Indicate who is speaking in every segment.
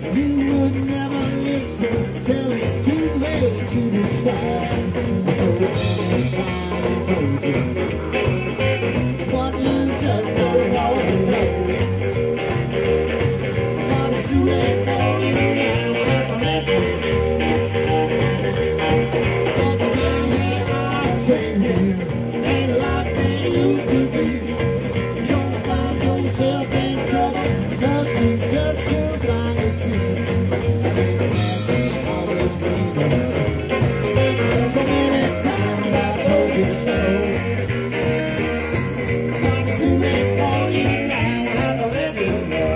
Speaker 1: You would never listen till it's too late to decide. So many times I told you, but you just don't know it. But it's too late for you now, I'll let you. But the days are changing, ain't like they used to be. You'll find yourself in trouble, 'cause you just too blind to see. Always breathing. So many times I told you so. But it's too late for you now, I have to let you know.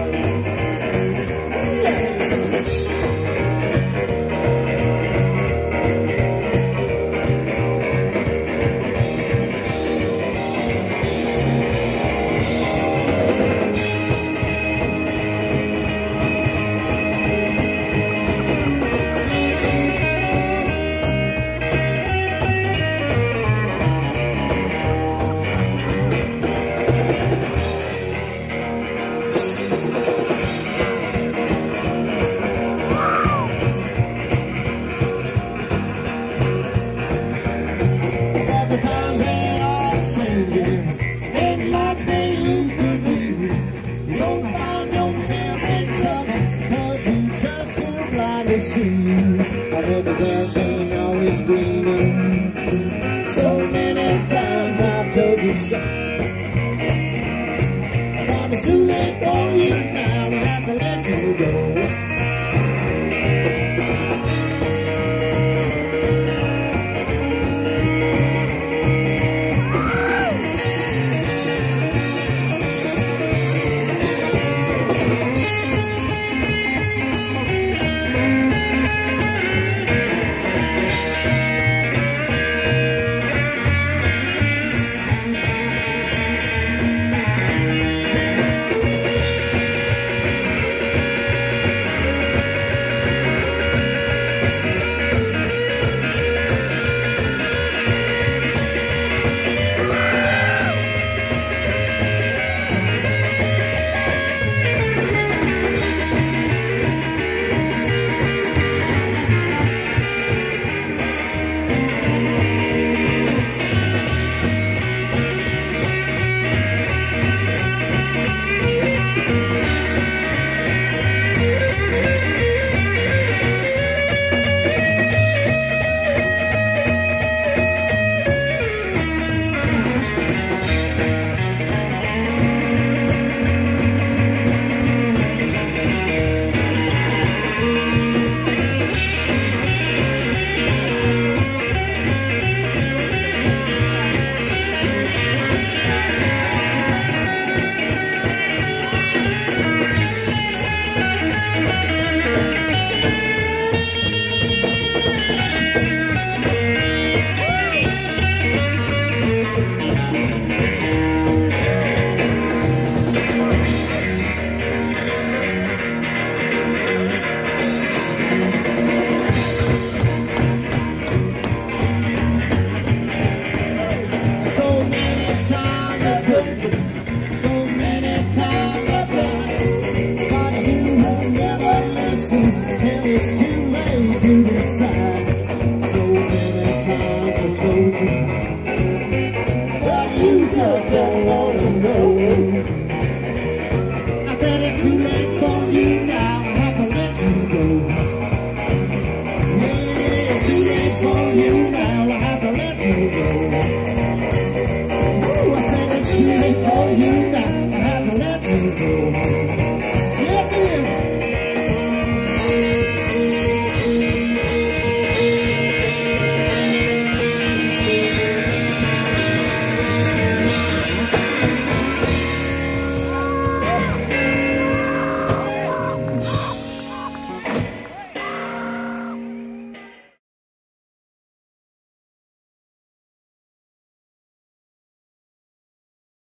Speaker 1: But the times ain't all changing, ain't like they used to be. You don't find yourself in trouble, 'cause you just too blind to see. I heard the grass ain't always greener. So many times I've told you so. But it's too late for you now, I have to let you go.